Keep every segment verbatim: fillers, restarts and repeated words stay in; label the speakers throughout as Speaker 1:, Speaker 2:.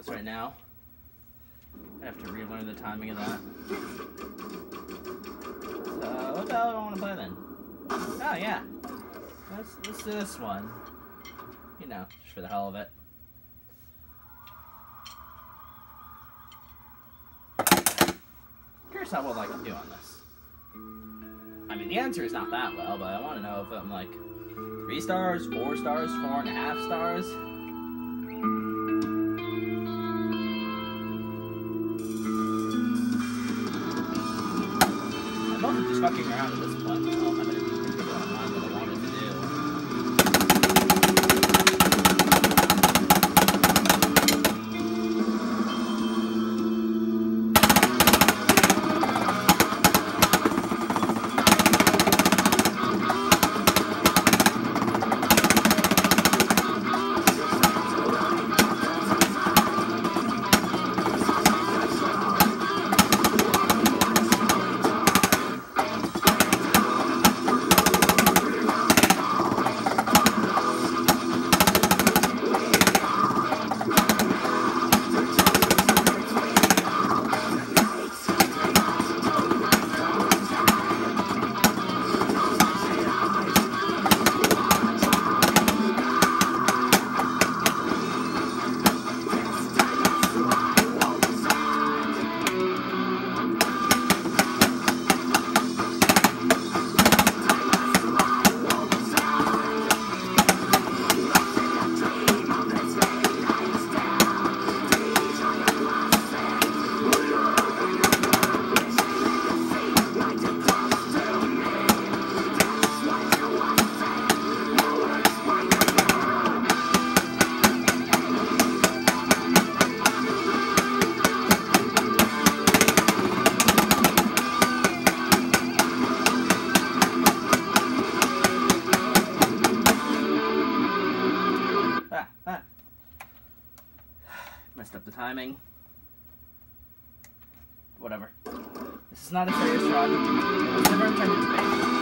Speaker 1: this right now. I have to relearn the timing of that. So, what the hell do I want to play then? Oh, yeah. Let's, let's do this one. You know, just for the hell of it. Curious how well I can do on this. I mean, the answer is not that well, but I want to know if I'm like three stars, four stars, four and a half stars. I'm also just fucking around at this point. I don't have anything particular on mind that I wanted to do. Messed up the timing. Whatever. This is not a serious run. It was never intended to be.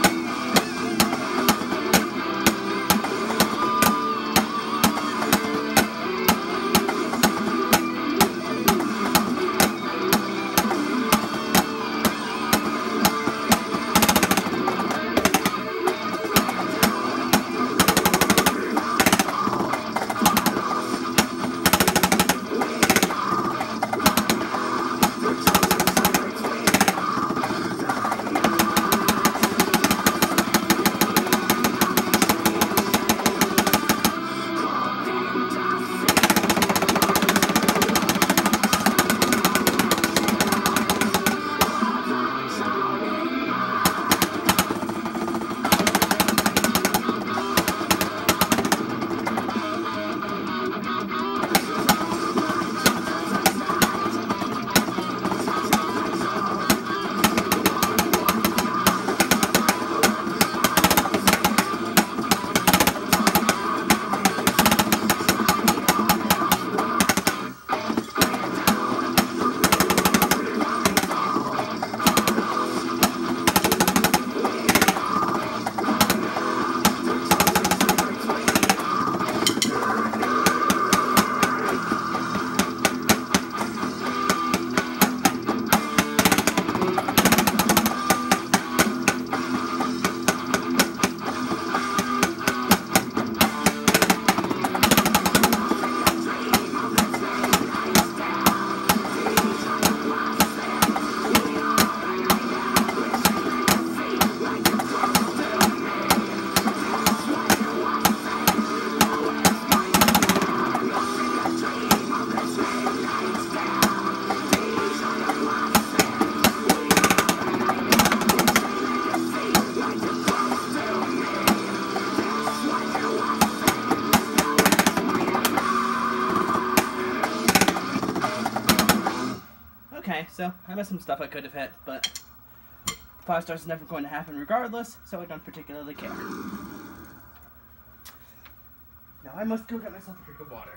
Speaker 1: Okay, so I missed some stuff I could have hit, but five stars is never going to happen regardless, so I don't particularly care. Now I must go get myself a drink of water.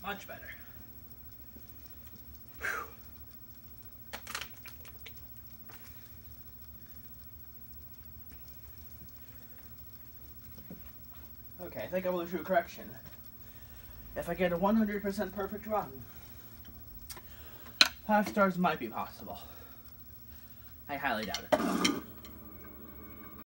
Speaker 1: Much better. Okay, I think I will issue a correction. If I get a one hundred percent perfect run, five stars might be possible. I highly doubt it, though.